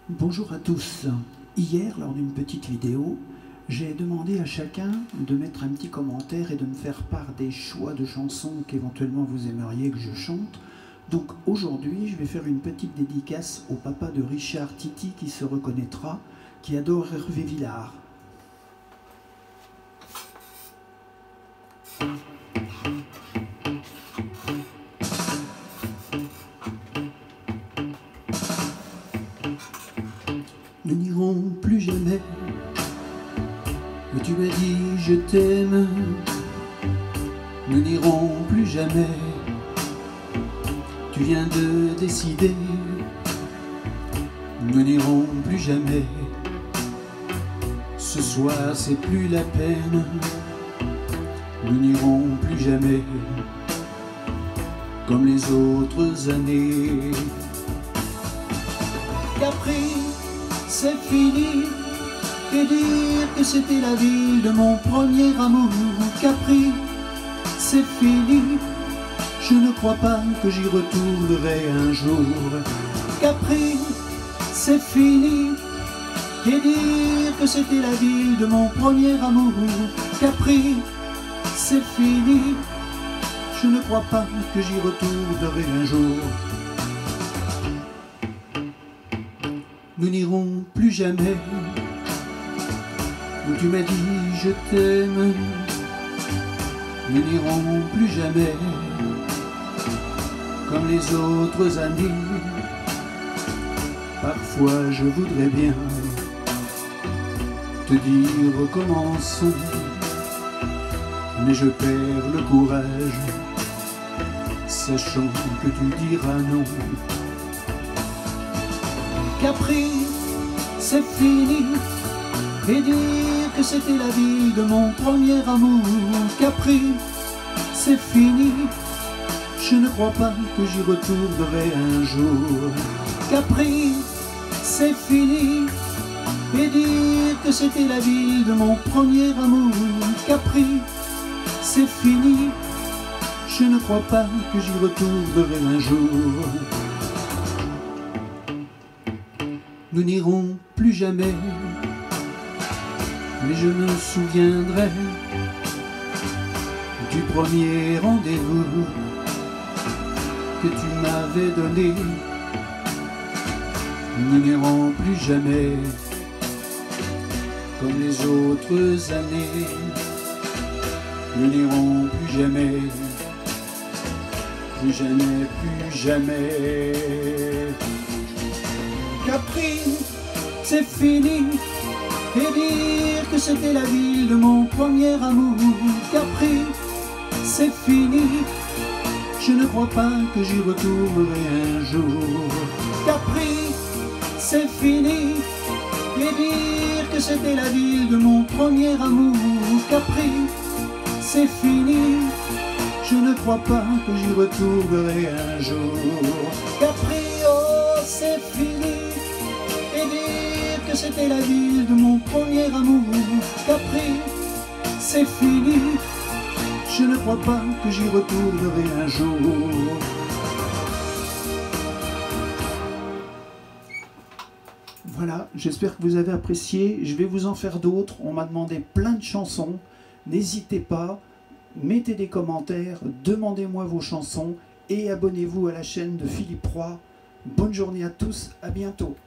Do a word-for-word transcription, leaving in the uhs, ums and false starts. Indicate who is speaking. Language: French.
Speaker 1: Bonjour à tous. Hier, lors d'une petite vidéo, j'ai demandé à chacun de mettre un petit commentaire et de me faire part des choix de chansons qu'éventuellement vous aimeriez que je chante. Donc aujourd'hui, je vais faire une petite dédicace au papa de Richard Titi qui se reconnaîtra, qui adore Hervé Villard. Nous n'irons plus jamais, mais tu m'as dit je t'aime. Nous n'irons plus jamais, tu viens de décider. Nous n'irons plus jamais, ce soir c'est plus la peine. Nous n'irons plus jamais, comme les autres années. Capri, c'est fini, et dire que c'était la ville de mon premier amour. Capri, c'est fini, je ne crois pas que j'y retournerai un jour. Capri, c'est fini, et dire que c'était la ville de mon premier amour. Capri, c'est fini, je ne crois pas que j'y retournerai un jour. Nous n'irons plus jamais où tu m'as dit je t'aime. Nous n'irons plus jamais comme les autres années. Parfois je voudrais bien te dire recommençons, mais je perds le courage, sachant que tu diras non. Capri, c'est fini, et dire que c'était la ville de mon premier amour. Capri, c'est fini, je ne crois pas que j'y retournerai un jour. Capri, c'est fini, et dire que c'était la ville de mon premier amour. Capri, c'est fini, je ne crois pas que j'y retournerai un jour. Nous n'irons plus jamais, mais je me souviendrai du premier rendez-vous que tu m'avais donné. Nous n'irons plus jamais comme les autres années. Nous n'irons plus jamais, plus jamais, plus jamais. Capri, c'est fini, et dire que c'était la ville de mon premier amour. Capri, c'est fini, je ne crois pas que j'y retournerai un jour. Capri, c'est fini, et dire que c'était la ville de mon premier amour. Capri, c'est fini, je ne crois pas que j'y retournerai un jour. Capri, oh, c'est fini, et dire que c'était la ville de mon premier amour. Capri, c'est fini, je ne crois pas que j'y retournerai un jour. Voilà, j'espère que vous avez apprécié. Je vais vous en faire d'autres. On m'a demandé plein de chansons. N'hésitez pas, mettez des commentaires, demandez-moi vos chansons et abonnez-vous à la chaîne de Philippe Roy. Bonne journée à tous, à bientôt.